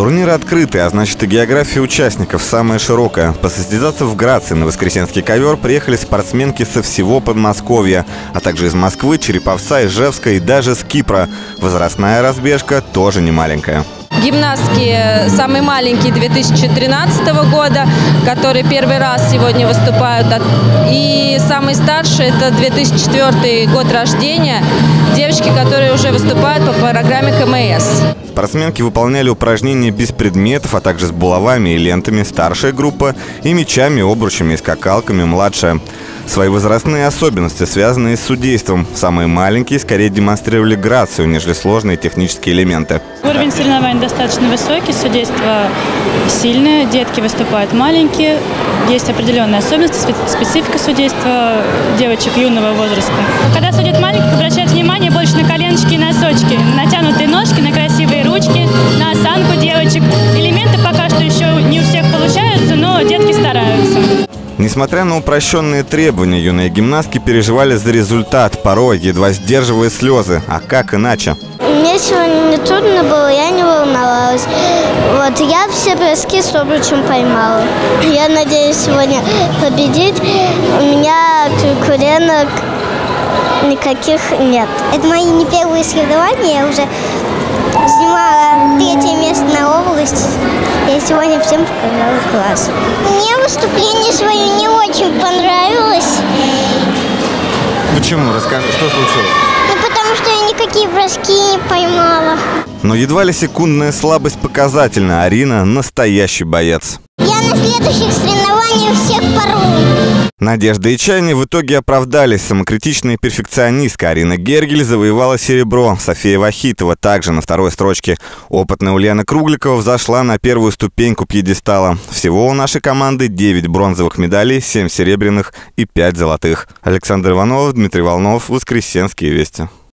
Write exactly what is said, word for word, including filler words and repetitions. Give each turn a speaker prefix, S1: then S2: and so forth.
S1: Турнир открытый, а значит и география участников самая широкая. Посостязаться в Грации на воскресенский ковер приехали спортсменки со всего Подмосковья, а также из Москвы, Череповца, Ижевска и даже с Кипра. Возрастная разбежка тоже не маленькая.
S2: Гимнастки самые маленькие две тысячи тринадцатого года, которые первый раз сегодня выступают. И самые старшие – это две тысячи четвёртый год рождения, девочки, которые уже выступают по программе ка эм эс.
S1: Спортсменки выполняли упражнения без предметов, а также с булавами и лентами старшая группа и мячами, обручами и скакалками младшая. Свои возрастные особенности, связанные с судейством. Самые маленькие скорее демонстрировали грацию, нежели сложные технические элементы.
S3: Уровень соревнований достаточно высокий, судейство сильное, детки выступают маленькие. Есть определенные особенности, специфика судейства девочек юного возраста. Когда судят маленьких, обращают внимание больше на коленочки и носочки, на натянутые ножки, на красивые ручки, на осанку девочек. Элементы пока что еще не у всех получаются, но детки стараются.
S1: Несмотря на упрощенные требования, юные гимнастки переживали за результат, порой едва сдерживая слезы. А как иначе?
S4: Мне сегодня не трудно было, я не волновалась. Вот, я все броски с обручем поймала. Я надеюсь сегодня победить. У меня конкуренток никаких нет. Это мои не первые соревнования, я уже занимала третье место на область. Я сегодня всем показала класс. Мне выступление свое не очень понравилось.
S1: Почему? Расскажи, что случилось?
S4: Ну, потому что я никакие броски не поймала.
S1: Но едва ли секундная слабость показательна. Арина – настоящий боец.
S4: Я на следующих соревнованиях всех порву.
S1: Надежда и чаяния в итоге оправдались. Самокритичная перфекционистка Арина Гергель завоевала серебро. София Вахитова также на второй строчке. Опытная Ульяна Кругликова взошла на первую ступеньку пьедестала. Всего у нашей команды девять бронзовых медалей, семь серебряных и пять золотых. Александр Иванов, Дмитрий Волнов, Воскресенские вести.